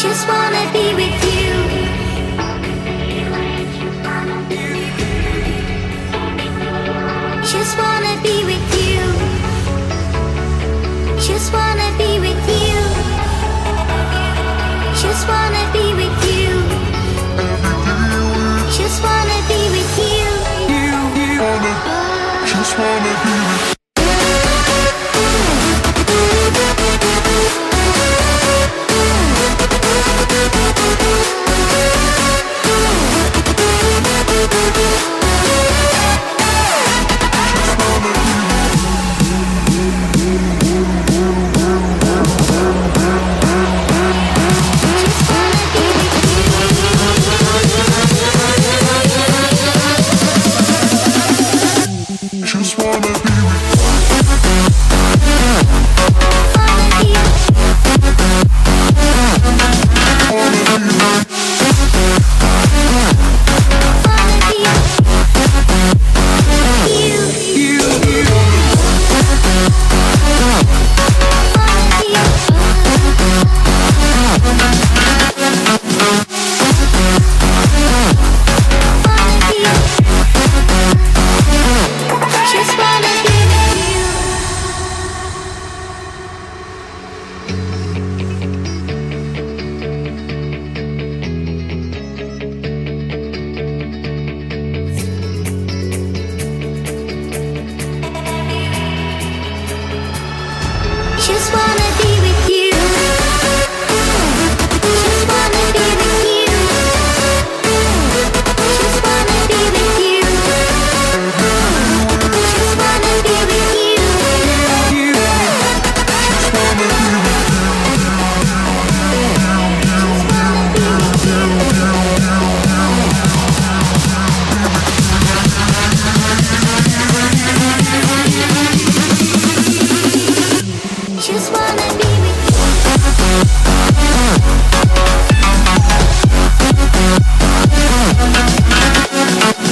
Just wanna be with you. Just wanna be with you. Just wanna be with you. Just wanna be with you. Just wanna be with you. Just wanna be with you. Just wanna be with you. Just wanna be with you. Just wanna be with you. Just wanna be with you. Just wanna be with you. Just wanna be with you.